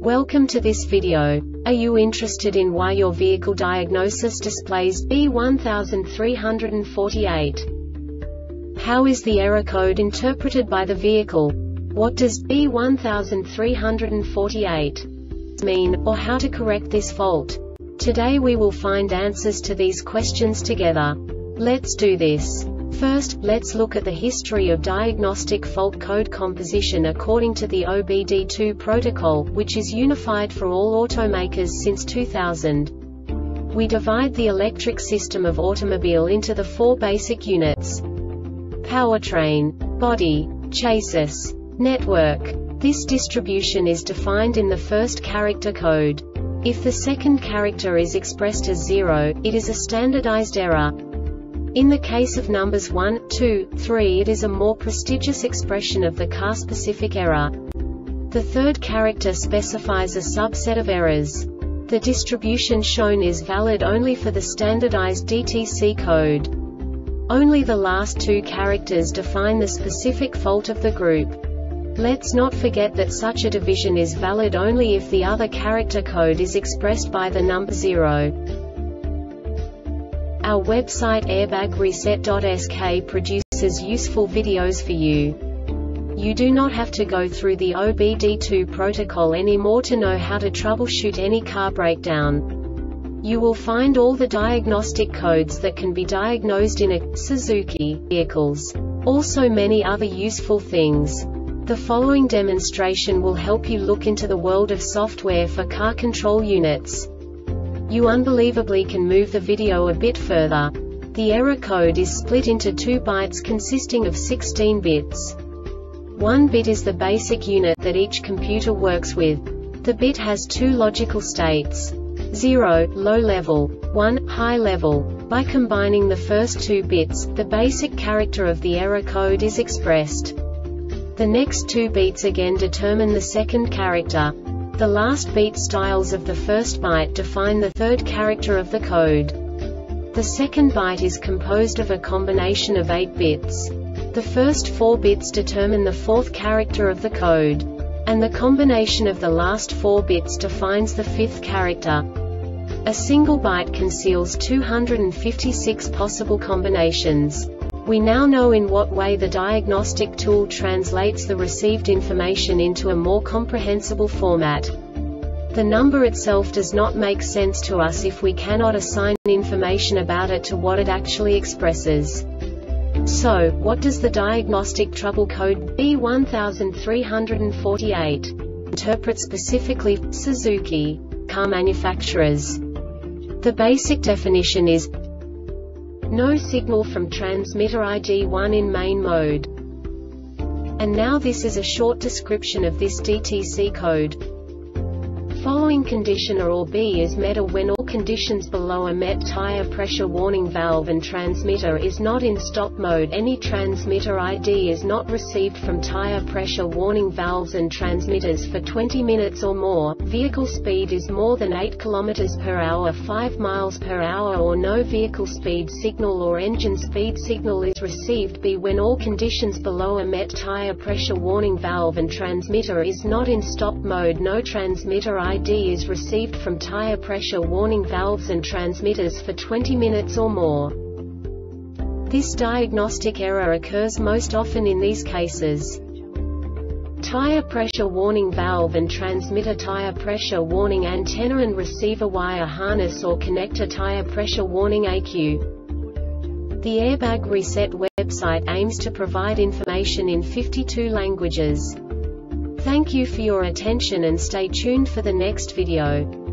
Welcome to this video. Are you interested in why your vehicle diagnosis displays B1348? How is the error code interpreted by the vehicle? What does B1348 mean, or how to correct this fault? Today we will find answers to these questions together. Let's do this. First, let's look at the history of diagnostic fault code composition according to the OBD2 protocol, which is unified for all automakers since 2000. We divide the electric system of automobile into the four basic units: powertrain, body, chassis, network. This distribution is defined in the first character code. If the second character is expressed as 0, it is a standardized error. In the case of numbers 1, 2, 3, it is a more prestigious expression of the car-specific error. The third character specifies a subset of errors. The distribution shown is valid only for the standardized DTC code. Only the last two characters define the specific fault of the group. Let's not forget that such a division is valid only if the other character code is expressed by the number 0. Our website airbagreset.sk produces useful videos for you. You do not have to go through the OBD2 protocol anymore to know how to troubleshoot any car breakdown. You will find all the diagnostic codes that can be diagnosed in a Suzuki vehicles. Also many other useful things. The following demonstration will help you look into the world of software for car control units. You unbelievably can move the video a bit further. The error code is split into 2 bytes consisting of 16 bits. 1 bit is the basic unit that each computer works with. The bit has 2 logical states: 0, low level, 1, high level. By combining the first 2 bits, the basic character of the error code is expressed. The next 2 beats again determine the second character. The last beat styles of the first byte define the third character of the code. The second byte is composed of a combination of 8 bits. The first 4 bits determine the fourth character of the code. And the combination of the last 4 bits defines the fifth character. A single byte conceals 256 possible combinations. We now know in what way the diagnostic tool translates the received information into a more comprehensible format. The number itself does not make sense to us if we cannot assign information about it to what it actually expresses. So, what does the diagnostic trouble code B1348 interpret specifically for Suzuki car manufacturers? The basic definition is: no signal from transmitter ID1 in main mode. And now this is a short description of this DTC code. Following condition A or B is met, or when all conditions below are met: tire pressure warning valve and transmitter is not in stop mode. Any transmitter ID is not received from tire pressure warning valves and transmitters for 20 minutes or more. Vehicle speed is more than 8 km/h, 5 mph, or no vehicle speed signal or engine speed signal is received. B. When all conditions below are met: tire pressure warning valve and transmitter is not in stop mode. No transmitter ID is received from tire pressure warning valves and transmitters for 20 minutes or more. This diagnostic error occurs most often in these cases: tire pressure warning valve and transmitter, tire pressure warning antenna and receiver wire harness or connector, tire pressure warning ECU. The Airbag Reset website aims to provide information in 52 languages. Thank you for your attention and stay tuned for the next video.